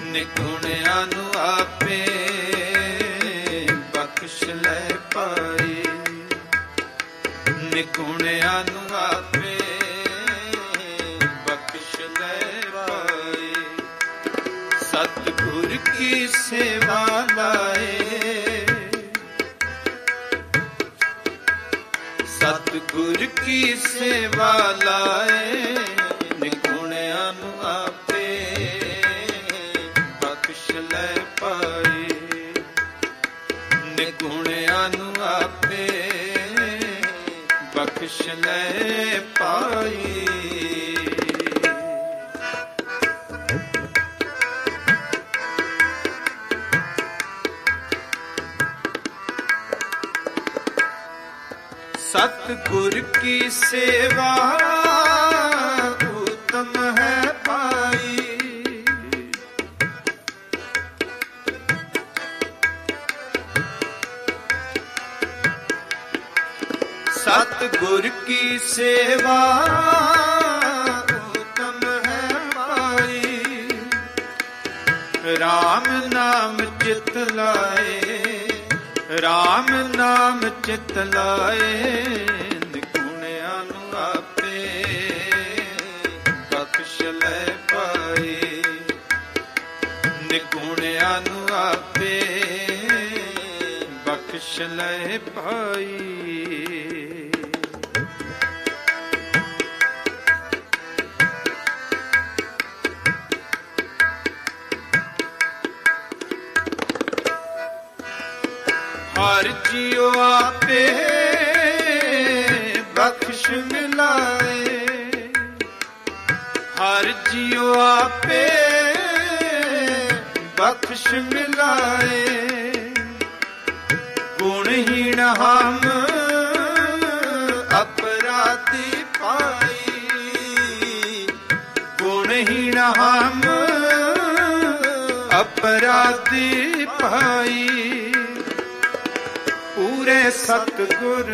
ਨਿਗੁਣਿਆਂ ਨੂੰ ਆਪੇ ਬਖਸ਼ ਲੈ ਪਾਈ, ਨਿਗੁਣਿਆਂ ਨੂੰ ਆਪੇ ਬਖਸ਼ ਲੈ ਪਾਈ। ਸਤਿਗੁਰ ਕੀ ਸੇਵਾ ਲਾਏ, ਸਤਿਗੁਰ ਕੀ ਸੇਵਾ ਲਾਏ, ਨਿਗੁਣਿਆਂ ਨੂੰ ਆਪੇ ਬਖਸ਼ ਲੈ ਪਾਈ, ਨਿਗੁਣਿਆਂ ਨੂੰ ਆਪੇ ਬਖਸ਼ ਲੈ ਪਾਈ। सतगुर की सेवा उत्तम है पाई, सतगुर की सेवा उत्तम है पाई। राम नाम चित लाए, राम नाम चित लाए, ਨਿਗੁਣਿਆਂ ਨੂੰ ਆਪੇ ਬਖਸ਼ ਲੈ ਪਾਈ, ਨਿਗੁਣਿਆਂ ਨੂੰ ਆਪੇ ਬਖਸ਼ ਲੈ ਪਾਈ। हर जियो आपे बख्श मिलाए, हर जियो आपे बख्श मिलाए। गुणहीन हम अपराधी पाई, गुणहीन हम अपराधी पाई। पूरे सतगुर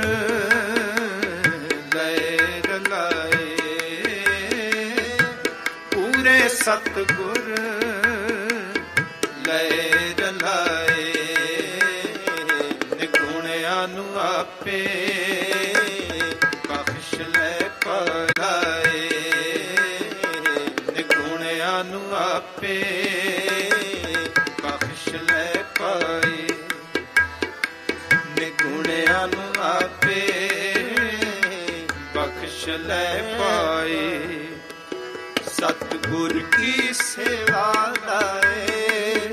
लय रलाए, पूरे सतगुर लय रलाए, ਨਿਗੁਣਿਆਂ ਨੂੰ ਆਪੇ ਬਖਸ਼ ਲੈ ਪਾਏ, ਨਿਗੁਣਿਆਂ ਨੂੰ ਆਪੇ ਬਖਸ਼ ਲੈ ਪਾਏ, ਨਿਗੁਣਿਆਂ ਨੂੰ ਆਪੇ ਬਖਸ਼ ਲੈ ਪਾਏ। ਸਤਿਗੁਰ ਕੀ ਸੇਵਾ ਲਾਏ,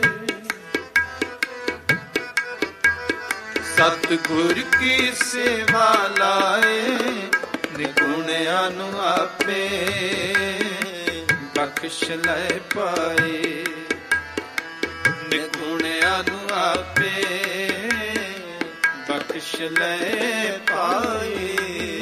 ਸਤਿਗੁਰ ਕੀ ਸੇਵਾ ਲਾਏ, ਨਿਗੁਣਿਆਂ ਨੂੰ ਆਪੇ ਬਖਸ਼ ਲੈ ਪਾਏ, ਨਿਗੁਣਿਆਂ ਨੂੰ ਆਪੇ ਬਖਸ਼ ਲੈ ਪਾਏ।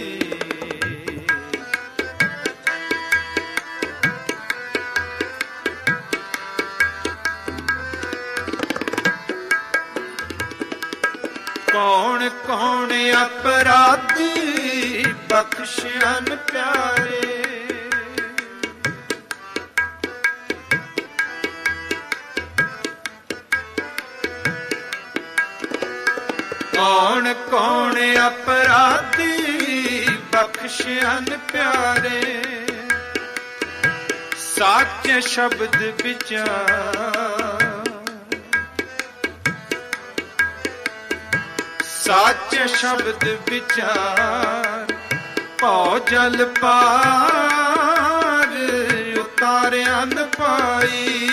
ਕੌਣ ਕੌਣ ਅਪਰਾਧੀ ਬਖਸ਼ਣ ਪਿਆਰੇ, ਕੌਣ ਕੌਣ ਅਪਰਾਧੀ ਬਖਸ਼ਣ ਪਿਆਰੇ। ਸੱਚ ਸ਼ਬਦ ਵਿਚਾਰ, ਸੱਚ ਸ਼ਬਦ ਵਿਚਾਰ, ਭਉ ਜਲ ਪਾਰ ਉਤਾਰਿਆ ਨ ਪਾਈ,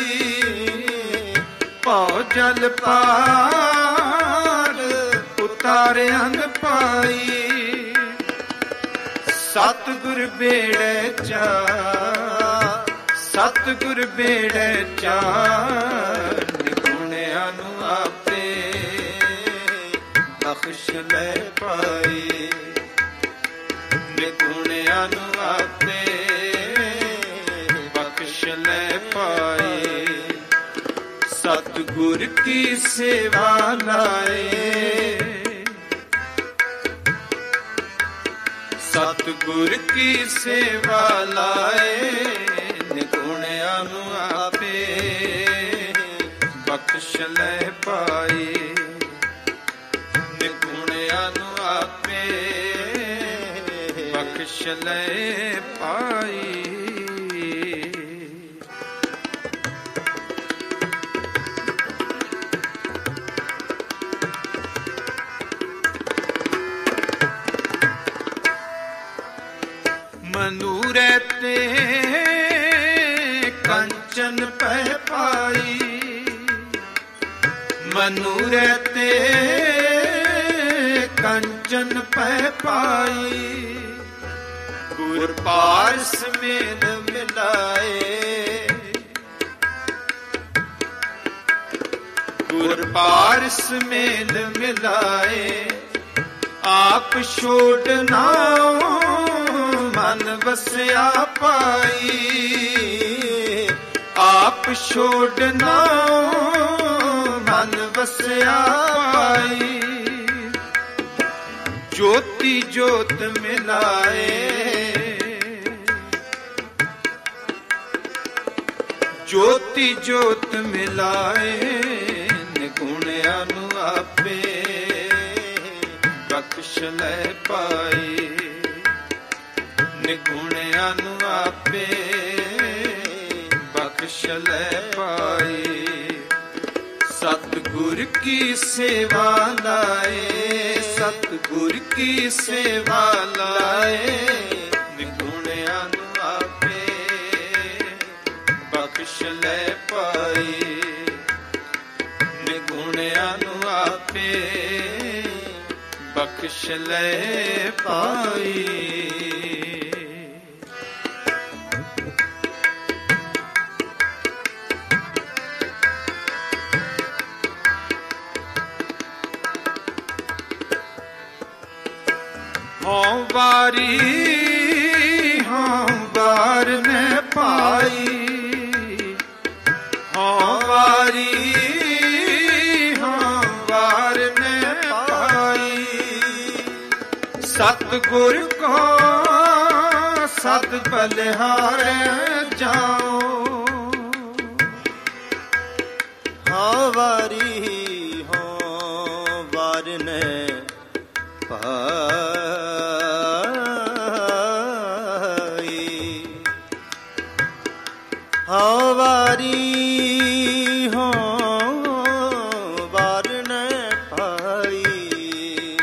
ਭਉ ਜਲ ਪਾਰ ਉਤਾਰਿਆ ਨ ਪਾਈ। ਸਤਿਗੁਰ ਬੇੜੇ ਚਾਰ, ਸਤਿਗੁਰ ਬੇੜੇ ਚਾਰ, ਨਿਗੁਣਿਆਂ ਨੂੰ ਆਪੇ ਬਖਸ਼ ਲੈ ਪਾਏ, ਨਿਗੁਣਿਆਂ ਨੂੰ ਆਪੇ ਬਖਸ਼ ਲੈ ਪਾਏ। सतगुर की सेवा लाए, सतगुर की सेवा लाए, निगुणियां नूं आपे ਬਖਸ਼ ਲੈ ਪਾਈ। ਨਿਗੁਣਿਆਂ ਨੂੰ ਆਪੇ ਬਖਸ਼ ਲੈ ਪਾਈ। ਮਨੂਰੇ ਤੇ ਕੰਚਨ ਪੈ ਪਾਈ। ਮਨੂਰੇ ਤੇ ਕੰਚਨ ਪੈ ਪਾਈ। ਗੁਰ ਪਾਰਸ ਮੇਲ ਮਿਲਾਏ। ਗੁਰ ਪਾਰਸ ਮੇਲ ਮਿਲਾਏ। ਆਪ ਛੋੜ ਨਾਉ ਮਨ ਵਸਿਆ ਪਾਈ। ਆਪ ਛੋੜ ਨਾਉ ਮਨ ਵਸਿਆ ਪਾਈ। ਜੋਤੀ ਜੋਤ ਮਿਲਾਏ। ਜੋਤੀ ਜੋਤ ਮਿਲਾਏ। ਨਿਗੁਣਿਆਂ ਨੂੰ ਆਪੇ ਬਖਸ਼ ਲੈ ਪਾਈ। ਨਿਗੁਣਿਆਂ ਨੂੰ ਆਪੇ ਬਖਸ਼ ਲੈ ਪਾਈ। ਸਤਿਗੁਰ ਕੀ ਸੇਵਾ ਲਾਏ। ਸਤਿਗੁਰ ਕੀ ਸੇਵਾ ਲਾਏ। ਨਿਗੁਣਿਆਂ ਨੂੰ ਆਪੇ ਬਖਸ਼ ਲੈ ਪਾਈ। ਨਿਗੁਣਿਆਂ ਨੂੰ ਆਪੇ ਬਖਸ਼ ਲੈ ਪਾਈ। ਹਉ ਵਾਰੀ ਹਉ ਵਾਰ ਨੇ ਪਾਈ। ਹਉ ਵਾਰੀ ਹਉ ਵਾਰ ਨੇ ਪਾਈ। ਸਤਿਗੁਰ ਕੋ ਸਦ ਬਲਿਹਾਰੇ ਜਾਓ। ਹਉ ਵਾਰੀ ਹਉ ਵਾਰ ਨੇ ਪਾਈ। ਹਉ ਵਾਰੀ ਹਉ ਵਾਰ ਨੇ ਪਾਈ।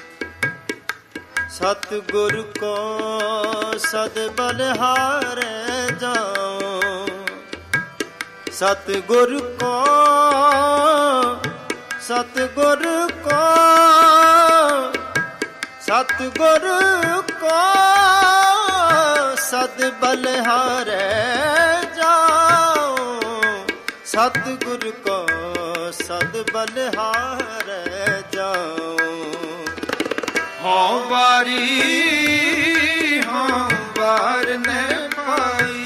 ਸਤਿਗੁਰ ਕੋ ਸਦ ਬਲਿਹਾਰੇ ਜਾਓ। ਸਤਿਗੁਰ ਕੋ ਸਤਿਗੁਰ ਕੋ ਸਤਿਗੁਰ ਕੋ ਸਦ ਬਲਿਹਾਰੇ ਜਾਓ। ਸਤਿਗੁਰ ਕੋ ਸਦ ਬਲਿਹਾਰੇ ਜਾਓ। ਹਉ ਵਾਰੀ ਹਉ ਵਾਰ ਨੇ ਪਾਈ।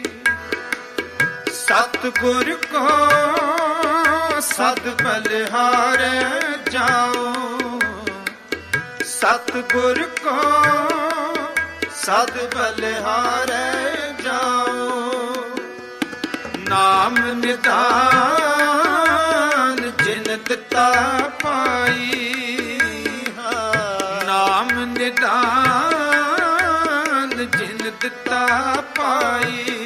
ਸਤਿਗੁਰ ਕੋ ਸਦ ਬਲਿਹਾਰੇ ਜਾਓ। ਸਤਿਗੁਰ ਕੋ ਸਦ ਬਲਿਹਾਰੇ ਜਾਓ। ਨਾਮ ਨਿਧਾਨ ਜਿਨ ਦਿੱਤਾ ਪਾਈ। ਨਾਮ ਨਿਧਾਨ ਜਿਨ ਦਿੱਤਾ ਪਾਈ।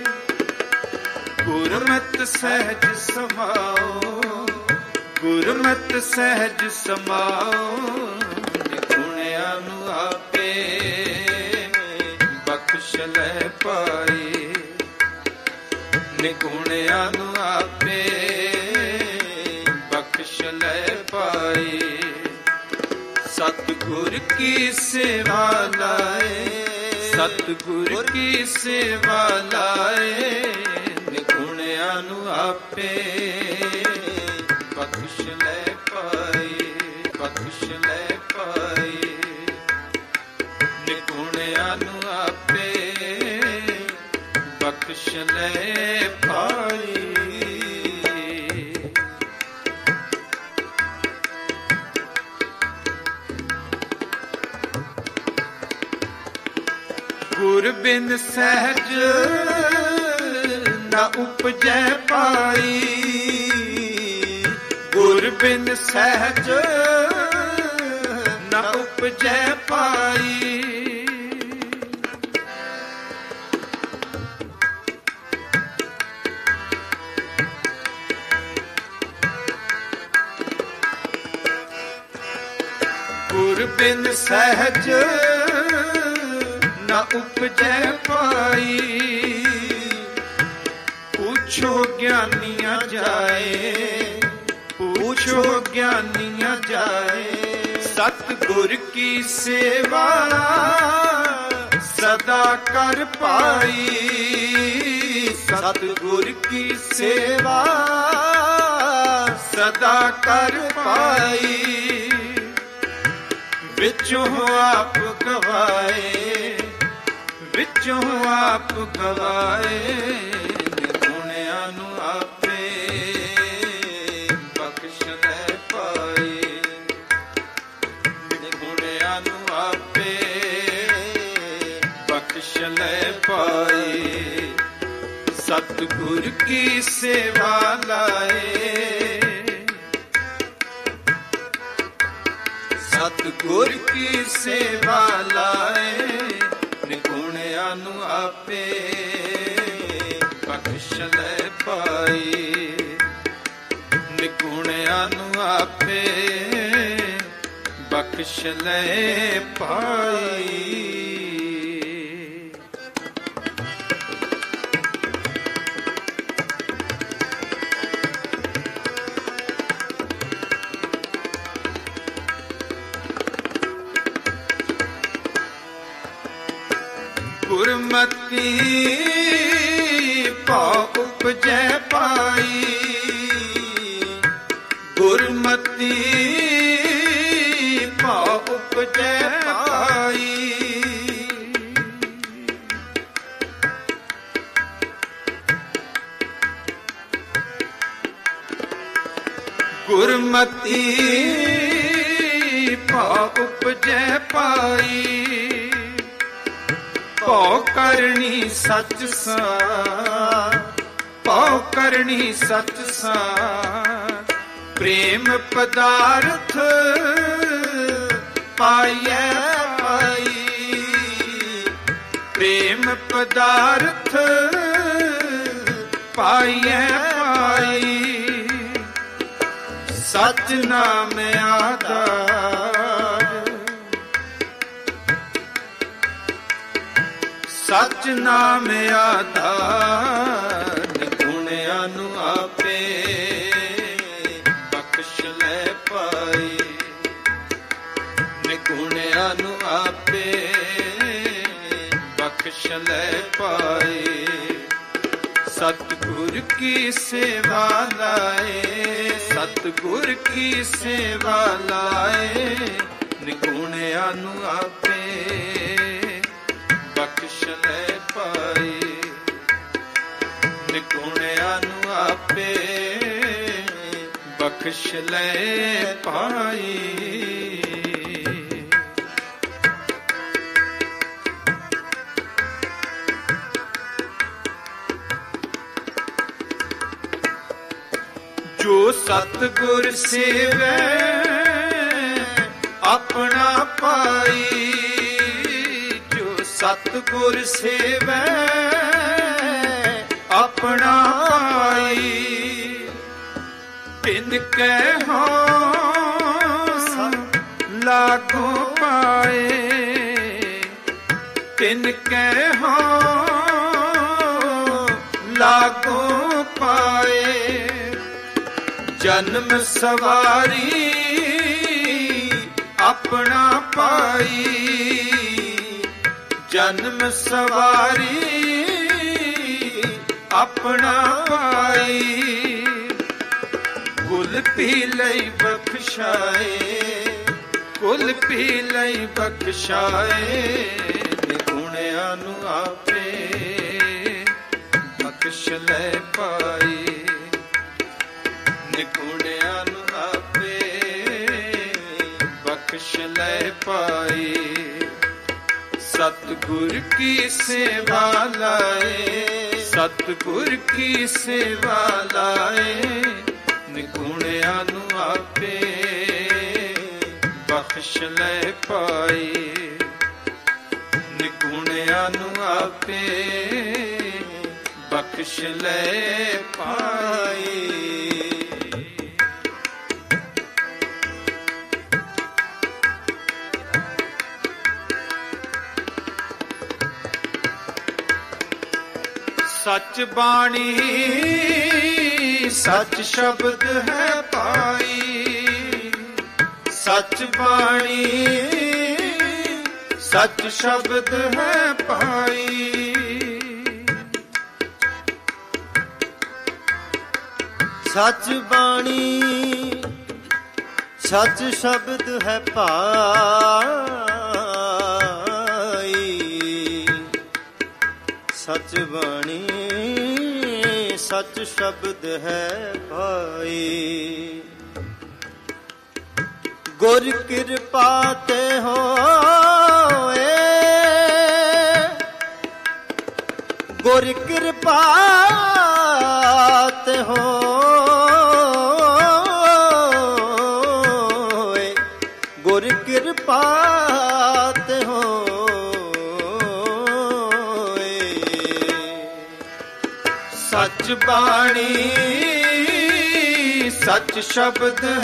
ਗੁਰਮਤਿ ਸਹਿਜ ਸਮਾਓ। ਗੁਰਮਤਿ ਸਹਿਜ ਸਮਾਓ। ਨਿਗੁਣਿਆਂ ਨੂੰ ਆਪੇ ਬਖਸ਼ ਲੈ ਪਾਈ। ਨਿਗੁਣਿਆਂ ਨੂੰ ਆਪੇ ਬਖਸ਼ ਲੈ ਪਾਈ। ਸਤਿਗੁਰ ਕੀ ਸੇਵਾ ਲਾਏ। ਸਤਿਗੁਰ ਕੀ ਸੇਵਾ ਲਾਏ। ਨਿਗੁਣਿਆਂ ਨੂੰ ਆਪੇ ਬਖਸ਼ ਲੈ ਪਾਈ। ਬਖਸ਼ ਲੈ ਪਾਈ। ਨਿਗੁਣਿਆਂ ਨੂੰ ਆਪੇ ਬਖਸ਼ ਲੈ ਪਾਈ। ਗੁਰ ਬਿਨ ਸਹਿਜ ਨਾ ਉਪਜੈ ਪਾਈ। ਬਿਨ ਸਹਿਜ ਨ ਉਪਜੈ ਪਾਈ। ਗੁਰ ਬਿਨ ਸਹਿਜ ਨ ਉਪਜੈ ਪਾਈ। ਪੁੱਛੋ ਗਿਆਨੀਆਂ ਜਾਏ, ਪੁੱਛੋ ਗਿਆਨੀਆਂ ਜਾਏ। ਸਤਿਗੁਰ ਕੀ ਸੇਵਾ ਸਦਾ ਕਰ ਪਾਈ। ਸਤਿਗੁਰ ਕੀ ਸੇਵਾ ਸਦਾ ਕਰ ਪਾਈ। ਵਿੱਚੋਂ ਆਪ ਗਵਾਏ, ਵਿੱਚੋਂ ਆਪ ਗਵਾਏ। ਨਿਗੁਣਿਆਂ ਨੂੰ ਆਪੇ ਬਖਸ਼ ਲੈ ਪਾਏ। ਨਿਗੁਣਿਆਂ ਨੂੰ ਆਪੇ ਬਖਸ਼ ਲੈ ਪਾਏ। ਸਤਿਗੁਰ ਕੀ ਸੇਵਾ ਲਾਏ। ਸਤਿਗੁਰ ਕੀ ਸੇਵਾ ਲਾਏ। ਨਿਗੁਣਿਆਂ ਨੂੰ ਆਪੇ ਬਖਸ਼ ਲੈ ਪਾਏ। ਨਿਗੁਣਿਆਂ ਨੂੰ ਆਪੇ ਬਖਸ਼ ਲੈ ਪਾਏ। ਗੁਰਮਤਿ ਭਾਉ ਉਪਜੈ ਪਾਈ। ਗੁਰਮਤਿ ਭਾਉ ਉਪਜੈ ਪਾਈ। ਗੁਰਮਤਿ ਭਾਉ ਉਪਜੈ ਪਾਈ। ਭਉ ਕਰਨੀ ਸਚ ਸਾਰ, ਭਉ ਕਰਨੀ ਸਚ ਸਾਰ। ਪ੍ਰੇਮ ਪਦਾਰਥ ਪਾਈਐ ਪਾਈ। ਪ੍ਰੇਮ ਪਦਾਰਥ ਪਾਈਐ ਪਾਈ। ਸਚ ਨਾਮ ਆਧਾਰ, ਸਚ ਨਾਮ ਆਧਾਰ। ਨਿਗੁਣਿਆਂ ਨੂੰ ਆਪੇ ਬਖਸ਼ ਲੈ ਪਾਏ। ਨਿਗੁਣਿਆਂ ਨੂੰ ਆਪੇ ਬਖਸ਼ ਲੈ ਪਾਏ। ਸਤਿਗੁਰ ਕੀ ਸੇਵਾ ਲਾਏ। ਸਤਿਗੁਰ ਕੀ ਸੇਵਾ ਲਾਏ। ਨਿਗੁਣਿਆਂ ਨੂੰ ਆਪੇ ਬਖਸ਼ ਲੈ ਪਾਏ। ਨਿਗੁਣਿਆਂ ਨੂੰ ਆਪੇ ਬਖਸ਼ ਲੈ ਪਾਏ। ਜੋ ਸਤਿਗੁਰ ਸੇਵੈ ਆਪਣਾ ਪਾਈ। ਸਤਿਗੁਰ ਸੇਵੈ ਆਪਣਾ ਪਾਈ। ਤਿਨ ਕੈ ਹਉ ਲਾਗੋ ਪਾਏ। ਤਿਨ ਕੈ ਹਉ ਲਾਗੋ ਪਾਏ। ਜਨਮ ਸਵਾਰੀ ਆਪਣਾ ਪਾਈ। ਜਨਮ ਸਵਾਰੀ ਆਪਣਾ ਪਾਈ। ਕੁਲ ਪੀ ਲਈ ਬਖਸ਼ਾਏ। ਕੁਲ ਪੀ ਲਈ ਬਖਸ਼ਾਏ। ਨਿਗੁਣਿਆਂ ਨੂੰ ਆਪੇ ਬਖਸ਼ ਲੈ ਪਾਏ। ਨਿਗੁਣਿਆਂ ਨੂੰ ਆਪੇ ਬਖਸ਼ ਲੈ ਪਾਏ। ਸਤਿਗੁਰ ਕੀ ਸੇਵਾ ਲਾਏ। ਸਤਿਗੁਰ ਕੀ ਸੇਵਾ ਲਾਏ। ਨਿਗੁਣਿਆਂ ਨੂੰ ਆਪੇ ਬਖਸ਼ ਲੈ ਪਾਈ, ਨਿਗੁਣਿਆਂ ਨੂੰ ਆਪੇ ਬਖਸ਼ ਲੈ ਪਾਈ। ਸੱਚ ਬਾਣੀ ਸੱਚ ਸ਼ਬਦ ਹੈ ਪਾਈ, ਸੱਚ ਬਾਣੀ ਸੱਚ ਸ਼ਬਦ ਹੈ ਪਾਈ। ਸੱਚ ਬਾਣੀ ਸੱਚ ਸ਼ਬਦ ਹੈ ਭਾਈ, ਸੱਚ ਬਾਣੀ ਸੱਚ ਸ਼ਬਦ ਹੈ ਭਾਈ। ਗੁਰ ਕਿਰਪਾ ਤੇ ਹੋਏ, ਗੁਰ ਕਿਰਪਾ ਤੇ ਹੋਏ, ਗੁਰ ਕਿਰਪਾ ਤੇ ਹੋਏ। ਸੱਚ ਬਾਣੀ ਸੱਚ ਸ਼ਬਦ